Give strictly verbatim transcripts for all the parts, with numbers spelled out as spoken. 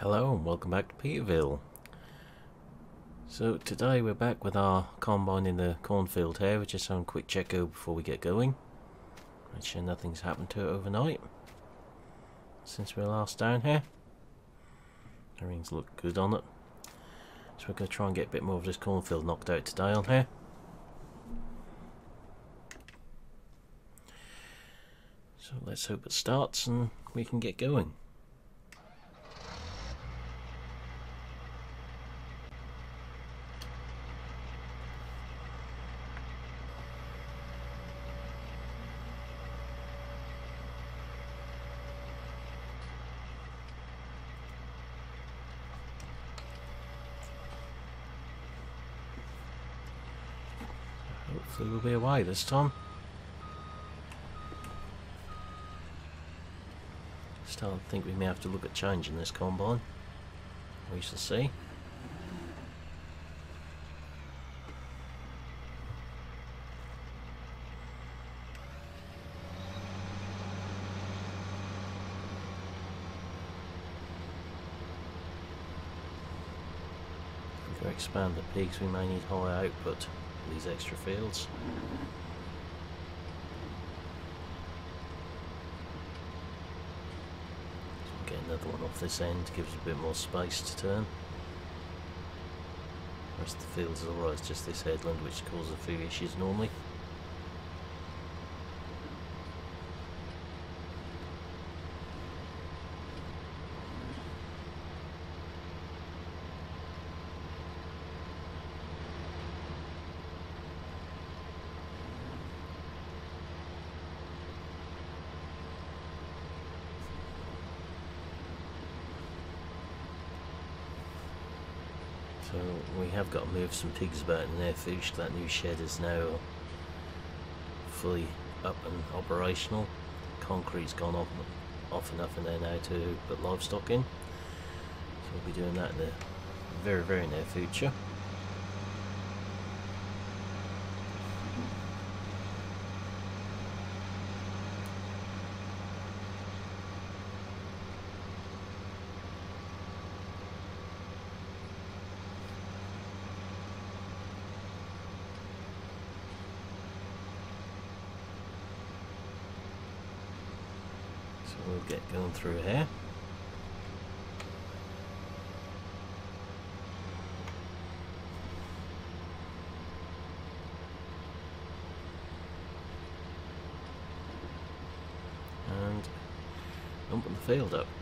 Hello and welcome back to Peterville. So today we're back with our combine in the cornfield here. We're just having a quick check over before we get going. Make sure nothing's happened to it overnight since we were last down here. Everything's looked good on it. So we're going to try and get a bit more of this cornfield knocked out today on here. So let's hope it starts and we can get going. Hopefully we'll be away this time. Starting to think we may have to look at changing this combine. We shall see. If we go expand the peaks, we may need higher output for these extra fields. Get another one off this end, gives us a bit more space to turn. The rest of the fields is alright, it's just this headland which causes a few issues normally. So we have got to move some pigs about in there. Fish, that new shed is now fully up and operational. Concrete's gone off, off enough in there now to put livestock in. So we'll be doing that in the very, very near future. So we'll get going through here. And open the field up.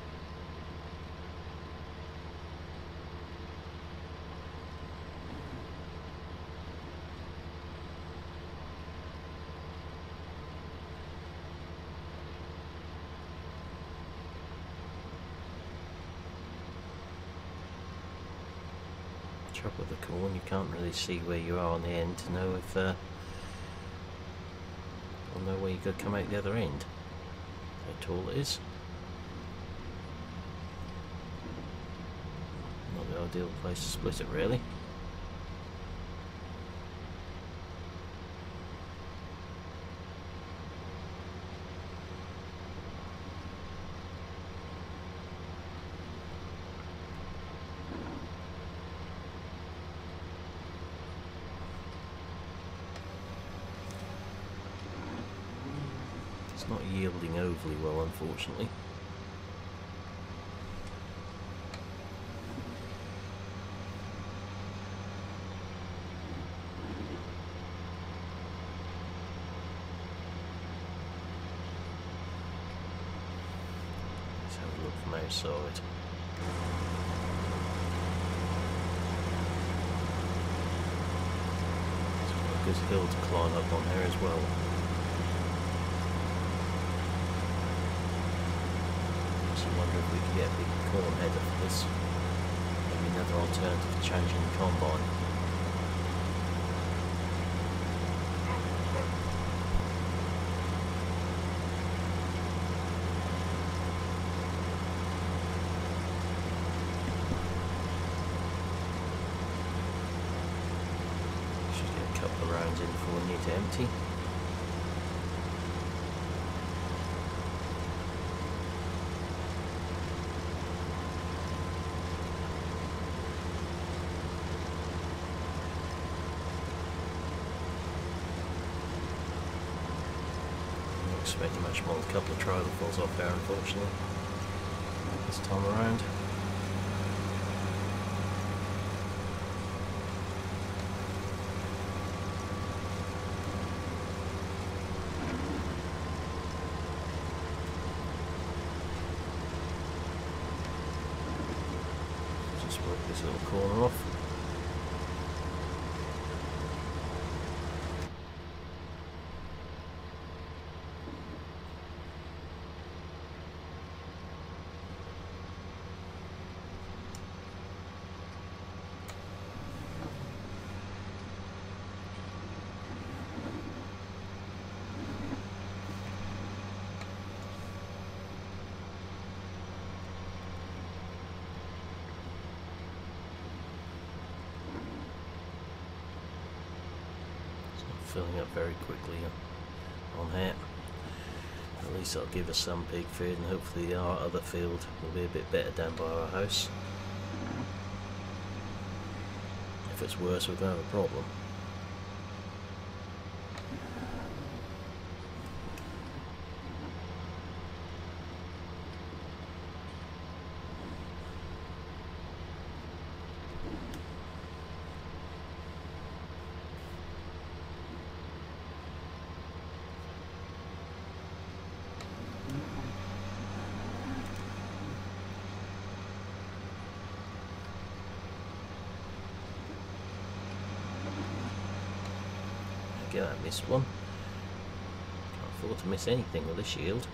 Trouble with the corn, you can't really see where you are on the end to know if uh, or know where you could come out the other end. How tall it is. Not the ideal place to split it really. It's not yielding overly well, unfortunately. Let's have a look from outside. It's got a good hill to climb up on here as well. I wonder if we can get a big corn header for this. Maybe another alternative to changing the combine. Should get a couple of rounds in before we need to empty. expecting much more than a couple of trial falls off there, unfortunately, this time around. Just work this little corner off. Filling up very quickly on here. At least that'll give us some pig food, and hopefully our other field will be a bit better down by our house. If it's worse, we're going to have a problem. I missed one. Can't afford to miss anything with a shield.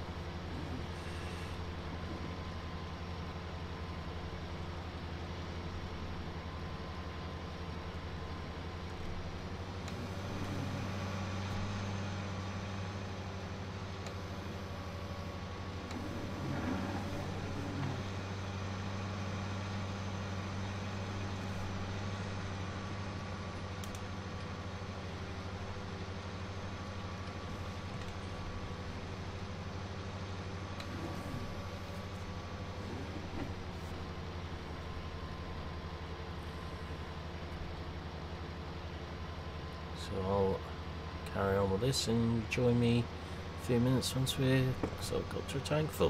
So I'll carry on with this and join me a few minutes once we're sort of got to a tank full.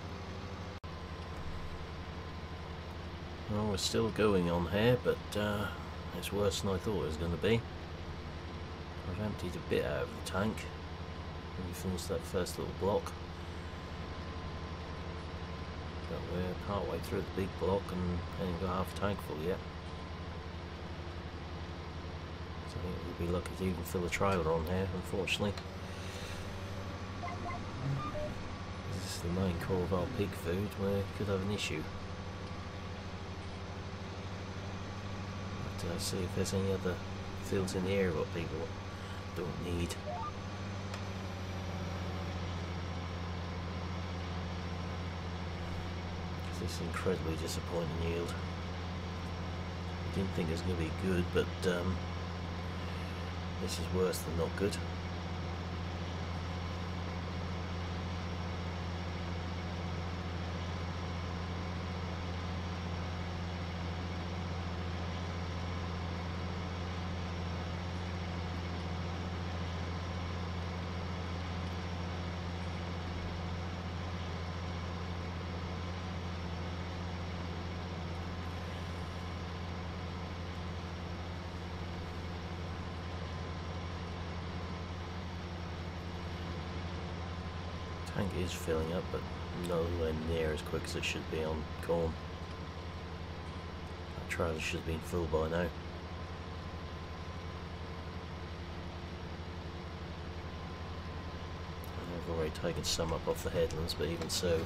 Well, we're still going on here, but uh, it's worse than I thought it was going to be. I've emptied a bit out of the tank when we finished that first little block. But we're part way through the big block and ain't got half a tank full yet. I think we'll be lucky to even fill a trailer on here, unfortunately. This is the main core of our pig food, where we could have an issue. But uh, see if there's any other fields in the area what people don't need. This is incredibly disappointing yield. I didn't think it was going to be good, but um, this is worse than not good. Tank is filling up, but nowhere near as quick as it should be on corn. That trailer should have been full by now. I've already taken some up off the headlands, but even so.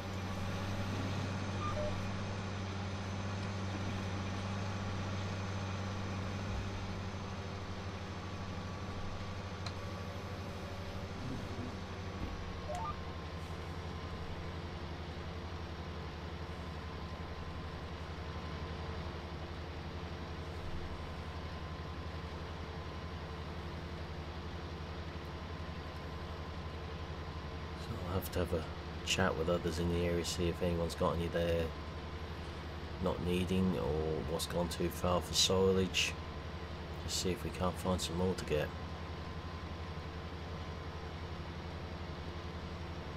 I'll have to have a chat with others in the area, see if anyone's got any there not needing, or what's gone too far for silage. Just see if we can't find some more to get.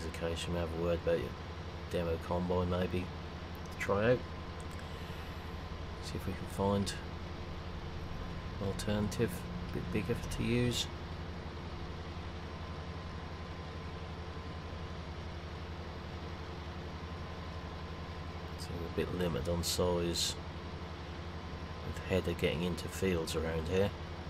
there's a case you may have a word about your demo combine maybe to try out. See if we can find an alternative, a bit bigger to use. So we're a bit limited on size with header getting into fields around here.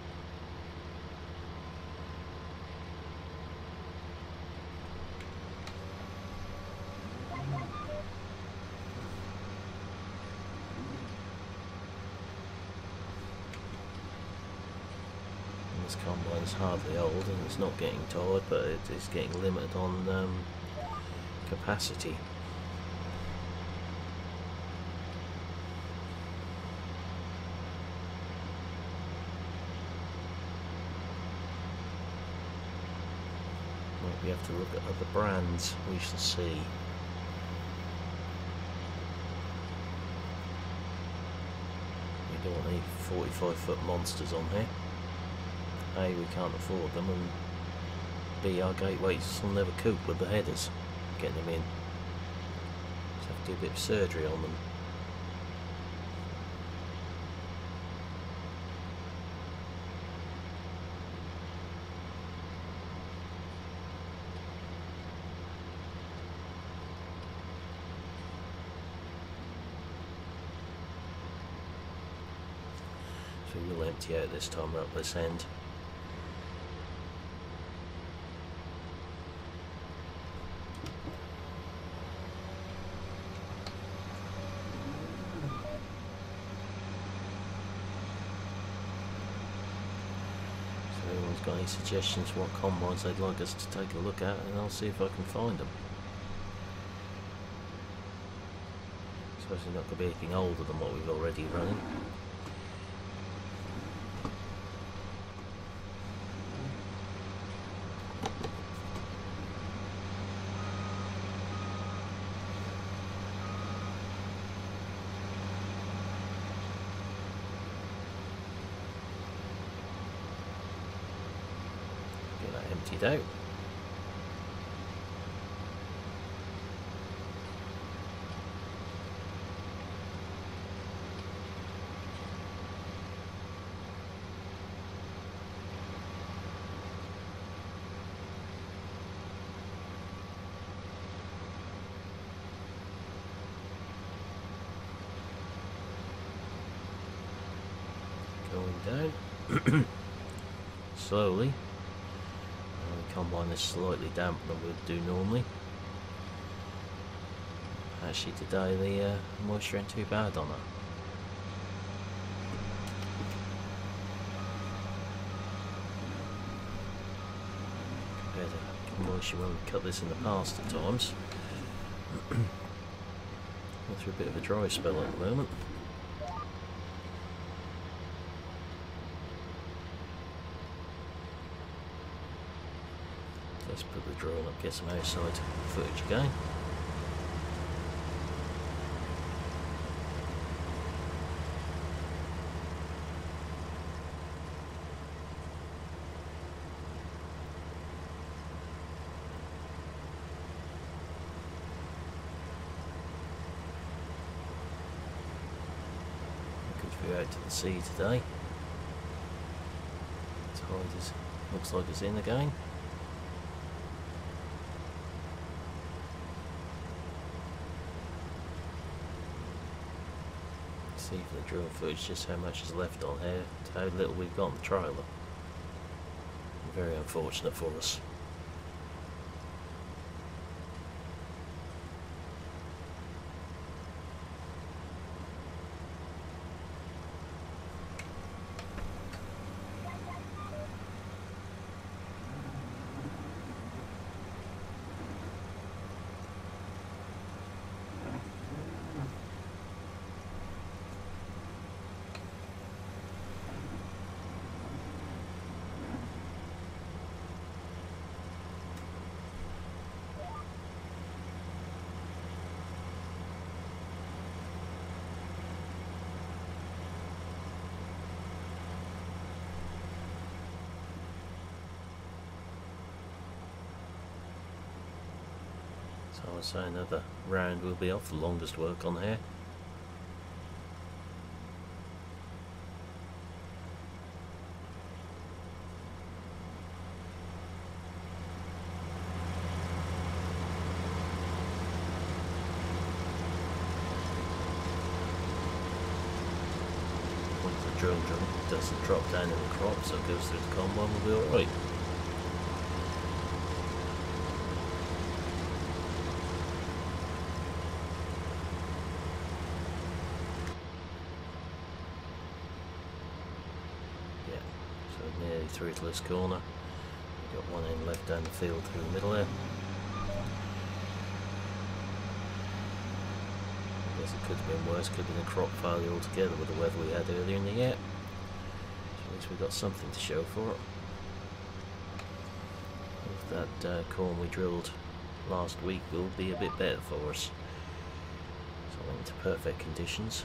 This combine's hardly old and it's not getting tired, but it is getting limited on um, capacity. Might we have to look at other brands, we shall see. We don't want any forty-five foot monsters on here. A, we can't afford them, and B, our gateways will never cope with the headers, getting them in. So have to do a bit of surgery on them. So we'll empty out this time up this end. Got any suggestions what combines they'd like us to take a look at, and I'll see if I can find them. I suppose they're not going to be anything older than what we've already running. Emptied out. Going down slowly. Combine is slightly damper than we'd do normally. Actually today the uh, moisture ain't too bad on her. Compared to moisture when we cut this in the past at times. Going through a bit of a dry spell at the moment. Let's put the drone up, get some outside footage again. Good view out to the sea today. Tide is, looks like it's in again. See from the drone footage just how much is left on here, how little we've got on the trailer. Very unfortunate for us. So I would say another round will be off, the longest work on here. Once the drill drum doesn't drop down in the crop, so it goes through the combine, we'll be alright. Nearly through to this corner. Got one end left down the field through the middle there. I guess it could have been worse, could have been a crop failure altogether with the weather we had earlier in the year. So at least we got something to show for it. If that uh, corn we drilled last week will be a bit better for us. So I went into perfect conditions.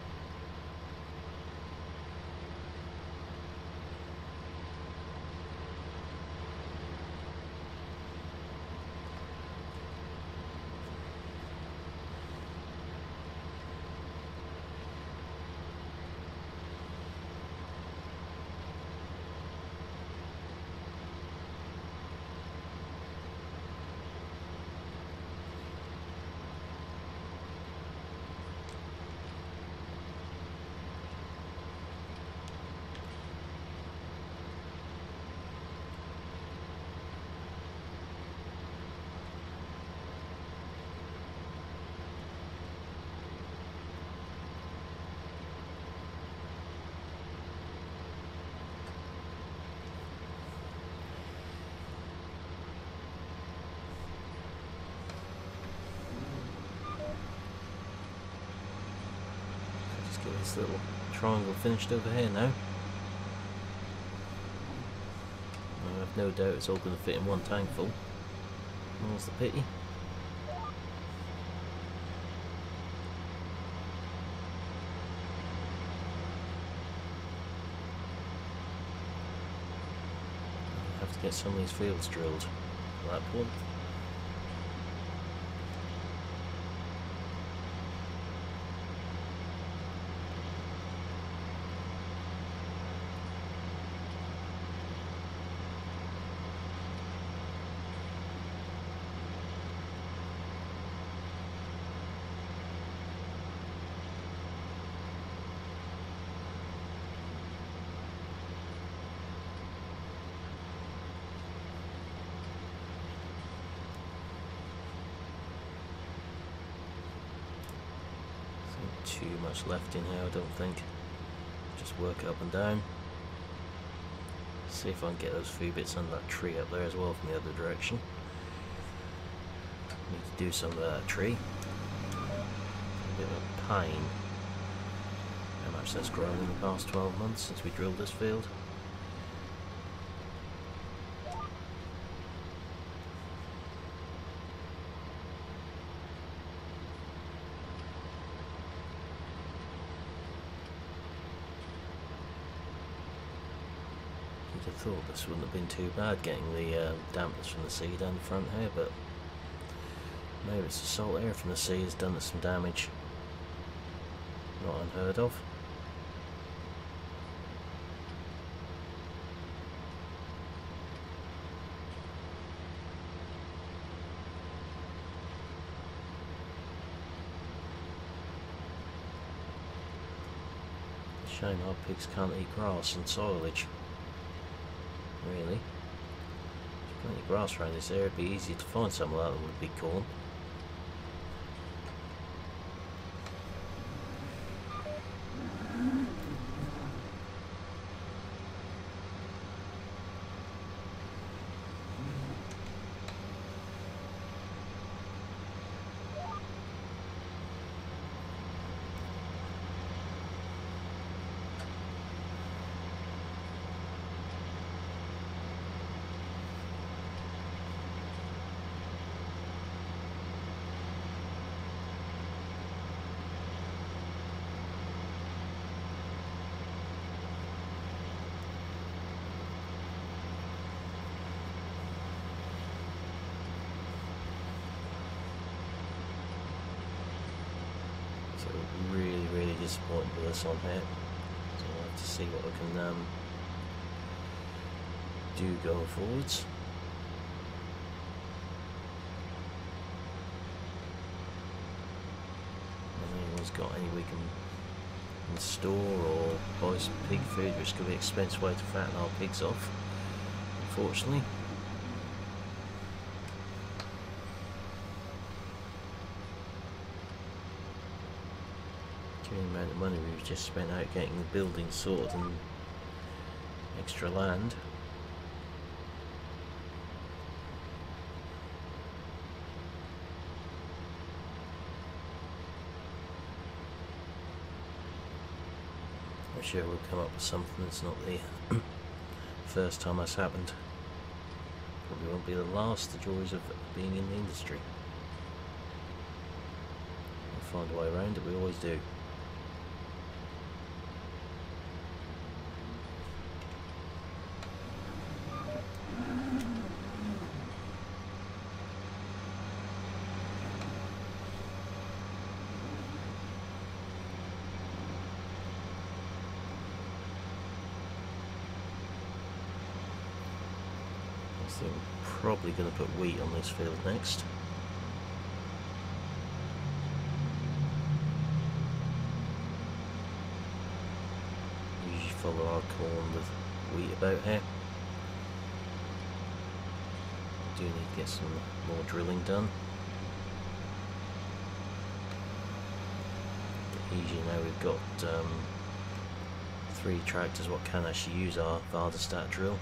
Get this little triangle finished over here now. I have no doubt it's all going to fit in one tank full. More's the pity. I have to get some of these fields drilled at that point. Too much left in here, I don't think. Just work it up and down. See if I can get those few bits under that tree up there as well from the other direction. Need to do some of that tree. A bit of a pain how much that's grown in the past twelve months since we drilled this field. I thought this wouldn't have been too bad getting the uh, dampness from the sea down the front here, but maybe it's the salt air from the sea has done us some damage. Not unheard of. Shame our pigs can't eat grass and silage. Really. There's plenty of grass around this area, it'd be easier to find some of that than would be corn. So really, really disappointed with us on here. So we'll have to see what we can um, do going forwards. If anyone's got any we can install or buy some pig food, which could be an expensive way to fatten our pigs off, unfortunately. The amount of money we've just spent out getting the building sorted and extra land. I'm sure we'll come up with something that's not the first time that's happened. Probably won't be the last. The joys of being in the industry. We'll find a way around it, we always do. I think we're probably going to put wheat on this field next. We usually follow our corn with wheat about here. We do need to get some more drilling done. Easier now we've got um, three tractors what can actually use our Vardestat drill.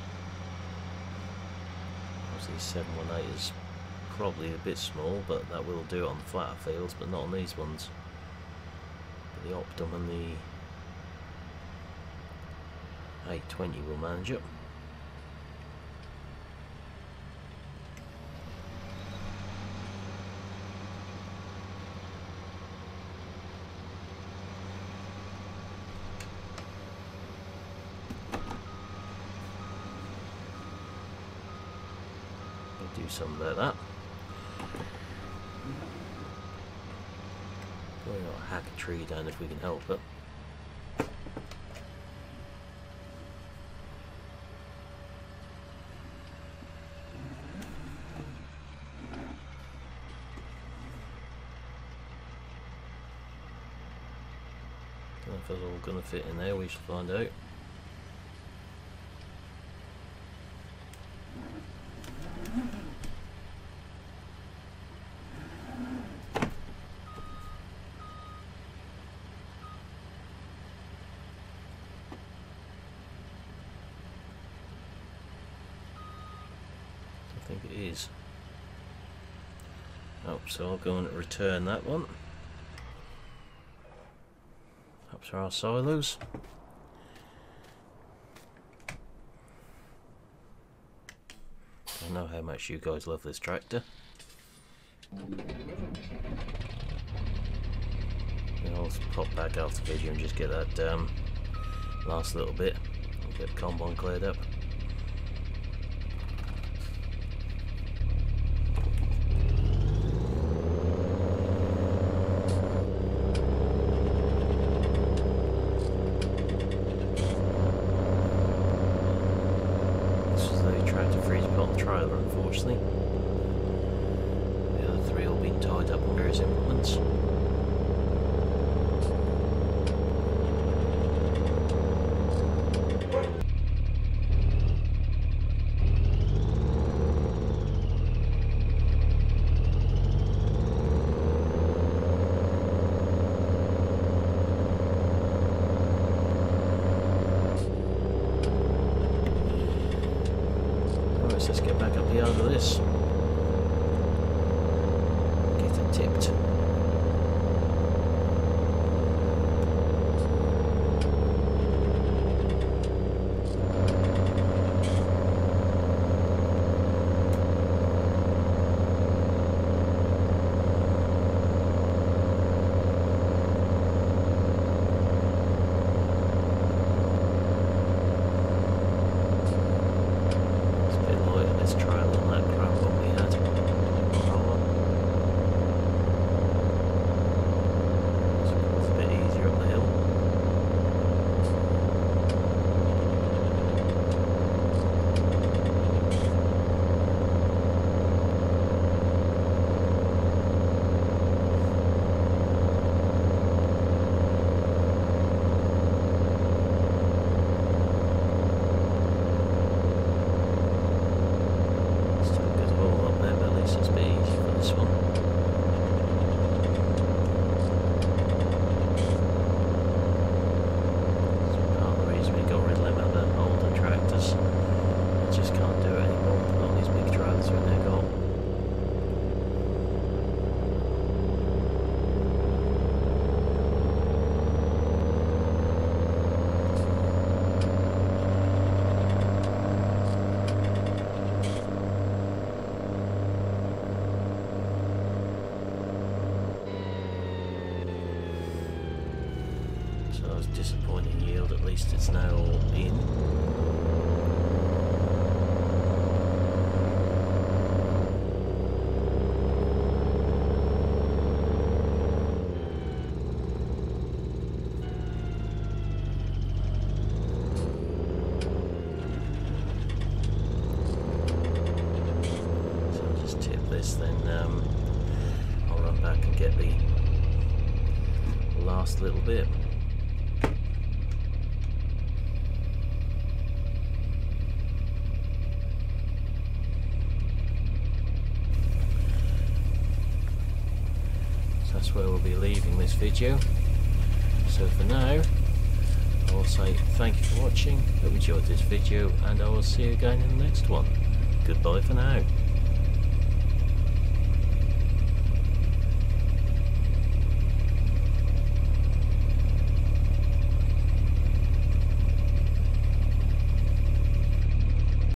Obviously seven one eight is probably a bit small, but that will do it on the flatter fields, but not on these ones. But the Optum and the eight twenty will manage it. Do something about that. We're going to hack a tree down if we can help it. Don't know if it's all going to fit in there, we shall find out. I think it is. Oh, so I'll go and return that one. Up to our silos. I know how much you guys love this tractor. And I'll pop back after the video and just get that um, last little bit and get the combine cleared up. Trailer, unfortunately. The other three all been tied up on various implements. Let's get back up the end of this. So that was disappointing yield, at least it's now all in. So I'll just tip this, then um, I'll run back and get the last little bit. That's where we'll be leaving this video. So for now, I will say thank you for watching, hope you enjoyed this video, and I will see you again in the next one. Goodbye for now.